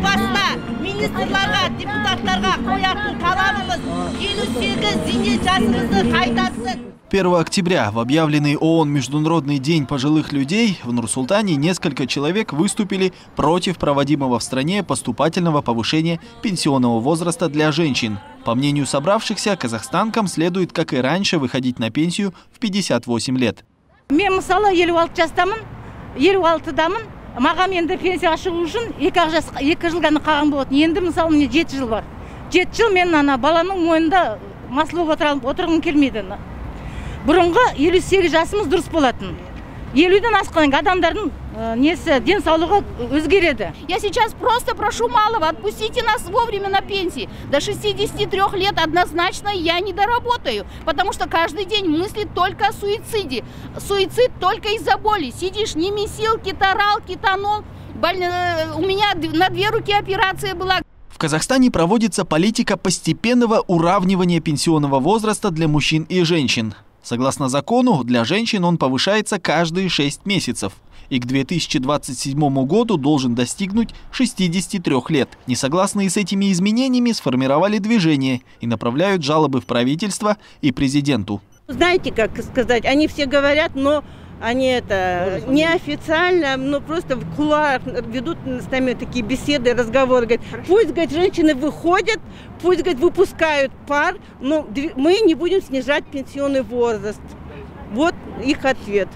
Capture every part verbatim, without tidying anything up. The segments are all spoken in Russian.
басына министрларға, депутаттарға қоятын талабымыз елу сегіз зейнет жасымызды қайтарсын. первого октября в объявленный ООН Международный день пожилых людей в Нур-Султане несколько человек выступили против проводимого в стране поступательного повышения пенсионного возраста для женщин. По мнению собравшихся, казахстанкам следует, как и раньше, выходить на пенсию в пятьдесят восемь лет. Мен мысалы елу алты жастамын, елу алтыдамын. Маған енді пенсияға шығу үшін екі жыл ғана қалған болатын. Енді мысалы міне жеті жыл бар. жеті жыл мен ана баланың мойнында масыл болып отырғым келмейді. Бұрынғы елу сегіз жасымыз дұрыс болатын. елуден асқан адамдардың несі денсаулығы өзгереді. Я сейчас просто прошу малого, отпустите нас вовремя на пенсии. До шестидесяти трёх лет однозначно я не доработаю, потому что каждый день мыслит только о суициде. Суицид только из-за боли. Сидишь, не месил, кеторал, кетанол. У меня на две руки операция была. В Казахстане проводится политика постепенного уравнивания пенсионного возраста для мужчин и женщин. Согласно закону, для женщин он повышается каждые шесть месяцев и к две тысячи двадцать седьмому году должен достигнуть шестидесяти трёх лет. Несогласные с этими изменениями сформировали движение и направляют жалобы в правительство и президенту. Знаете, как сказать, они все говорят, но они это неофициально, но просто в кулуарах ведут с нами такие беседы, разговоры. Говорят, пусть, говорит, женщины выходят, пусть, говорит, выпускают пар, но мы не будем снижать пенсионный возраст. Вот их ответ.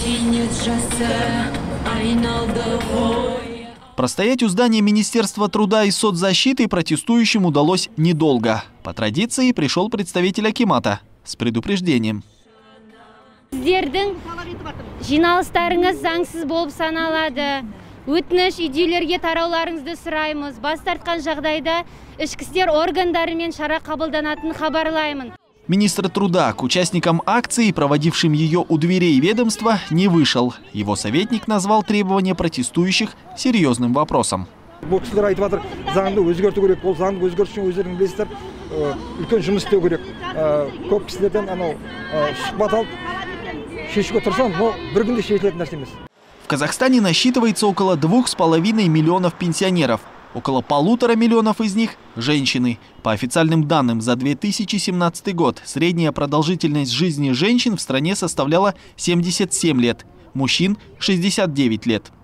Простоять у здания Министерства труда и соцзащиты протестующим удалось недолго. По традиции пришел представитель акимата с предупреждением. Сіздердің жиналыстарыңыз заңсыз болып саналады. Өтініш үйдейлерге тарауларыңызды сұраймыз. Бас тартқан жағдайда ішкі істер органдарымен шара қабылданатын хабарлаймын. Министр труда к участникам акции, проводившим ее у дверей ведомства, не вышел. Его советник назвал требования протестующих серьезным вопросом. Бұл кісілер айтып жатыр, заңды өзгерту керек, бұл заңды өзгерту үшін өздерің білесіздер, үлкен жұмыс істеу керек. Көп кісілерден анау сұхбат алып шешуге тұрсам, но бір күнде шешілетін нәрсе емес. В Казахстане насчитывается около двух с половиной миллионов пенсионеров. Около полутора миллионов из них – женщины. По официальным данным, за две тысячи семнадцатый год средняя продолжительность жизни женщин в стране составляла семьдесят семь лет, мужчин – шестьдесят девять лет.